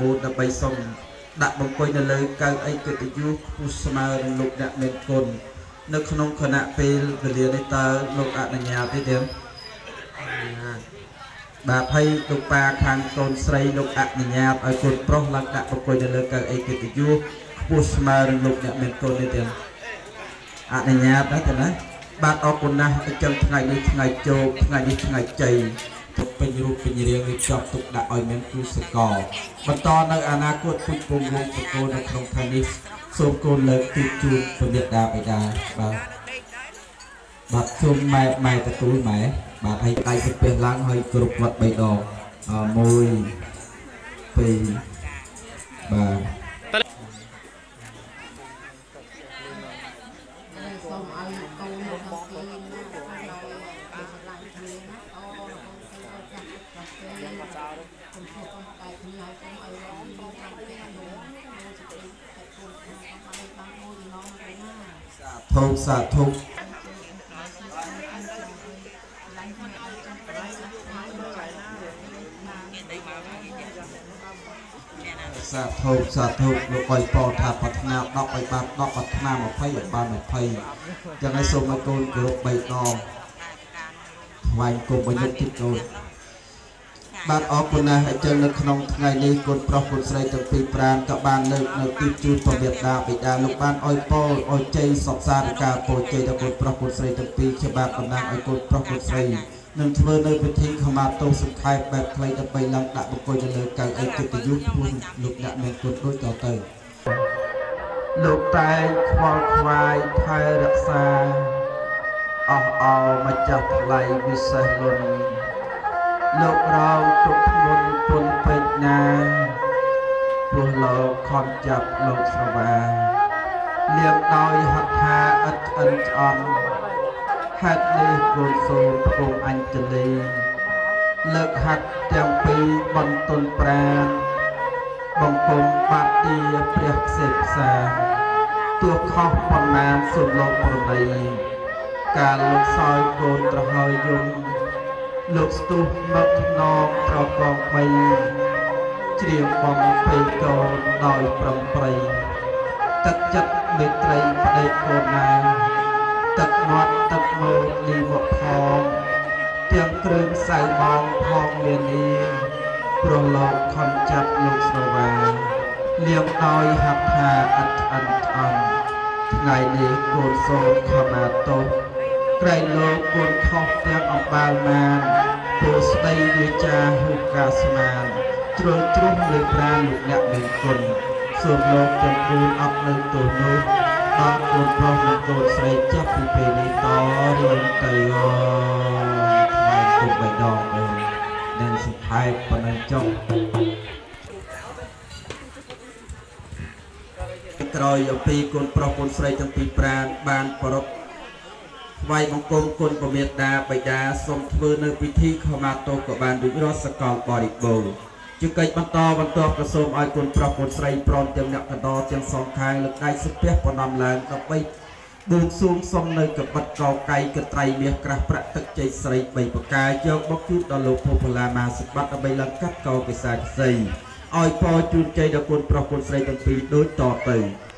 บูดដើម្បីសុំដាក់បង្គុយនៅលើកៅអីកិត្តិយសគូស្មើនឹងលោកអ្នកមានគុណនៅក្នុងគណៈពេលវេលានេះតើលោកអនុញ្ញាតទេទេបាទហើយលោកប៉ាខាងកូនស្រីលោកអនុញ្ញាតឲ្យកូនប្រុសឡើងដាក់បង្គុយនៅលើកៅអីកិត្តិយសគូស្មើនឹងលោកអ្នកមានគុណនេះទេអនុញ្ញាតដែរទេណាបាទអរគុណណាស់អញ្ចឹងថ្ងៃនេះថ្ងៃជោគថ្ងៃនេះថ្ងៃជ័យទុកពេញរូបពេញរាងរៀបចំទុកដាក់ឲ្យមានគូសកលបន្តនៅអនាគតពុជពងវងបកគោនៅក្នុងថ្ងៃនេះសូមកូនលើកទីជូនពមេដាបេដាបាទសូមម៉ែទទួលម៉ែបាទឲ្យដៃទៅពេលឡើងឲ្យគ្រប់វត្ត3ដង1 2បាទសាធុលោកអុយពថាប្រាថ្នា10ឲ្យបាន10ប្រាថ្នា20ឲ្យបាន20ចឹងហើយសូមឲ្យកូនគោរព3ដងថ្វាយគុំបញ្ញាទីកូនបាទអរគុណណាស់អញ្ចឹងនៅក្នុងថ្ងៃនេះកូនប្រុសកូនស្រីទាំងពីរប្រានក៏បានលើកនៅទីជូនព្រះមេដាបិតាលោកបានអុយពរអុយជ័យសពសារការពោជ័យដល់កូនប្រុសកូនស្រីទាំងពីរជាបាទតំណាងឲ្យកូនប្រុសកូនស្រីនឹងធ្វើនៅពិធីខមាទោសង្ខេបបែបខ្លីដើម្បីឡើងដាក់បង្គោលទៅលើកៅអីកិត្តិយសពោះលោកអ្នកមានគុណដូចតទៅលោកតែងខ្វល់ខ្វាយថែរក្សាអស់អោម្ចាស់ថ្លៃវិសេសលុនលោករងទុកធ្ងន់ពុនពេកណាព្រោះលោកខំចាប់លោកស្រវាលៀងដោយហត្ថាឥតឆ្អិនឆ្អន់ហេតុនេះគូនសូមភូមិអញ្ជលីលើកហាត់ទាំងពីរបន្ទន់ប្រាណបង្គំបាត់ទីព្រះខ្សេផ្សាទោះខុសប៉ុន្មានសូមលោកប្រណីការលោកសោយកូនត្រហើយយំលោកស្ទុះមកថ្នមត្រកង3ជ្រាបបំពេញកូនដោយប្រំប្រៃទឹកចិត្តមេត្រីប្តីកូនណាទឹកមាត់ទឹកមើលលីមកផងទាំងគ្រឿងសៅបងផងលានីព្រោះលោកខំចាប់លោកស្រវាលៀងដោយហាត់ថាអត់ឆ្អិនឆ្អន់ថ្ងៃនេះកូនសូមខមាទោសក្រែងលោកគួនខុសទាំងអំបាលមានពូស្ដីវាចាហុកាស្មានជ្រុលជ្រុះលើប្រាណលោកអ្នកមានគុណសូមលោកទាំងគូនអត់នៅទោសនោះដល់កូនប្រុសនិងកូនស្រីចាប់ពីពេលនេះតរៀងទៅថ្វាយគុំបៃដងអូននិងសុខែប៉ុណ្ណឹងចុះក្រោយអំពីកូនប្រុសកូនស្រីទាំងពីរប្រាណបានប្រពថ្វាយបង្គំគុណព្រះមេដាបិតាសូមធ្វើនៅពិធីខមាទោសក៏បានរួចរាល់សកលបរិបូរណ៍ជាកិច្ចបន្តក៏សូមឲ្យកូនប្រុសកូនស្រីព្រមទាំងអ្នកកណ្ដោទាំងសងខាងលើកដៃសុភ័ក្របណ្ដំឡើងដើម្បីបួងសួងសុំនៅកបិតកោកៃកត្រៃមាសក្រាស់ប្រាក់ទឹកជ័យស្រី3ប្រការយកមកជូនដល់លោកភពលាមាសិបត្តិដើម្បីឡើងកាត់កោពិសាខ្សីឲ្យពរជូនជ័យដល់កូនប្រុសកូនស្រីទាំងពីរដូចតទៅ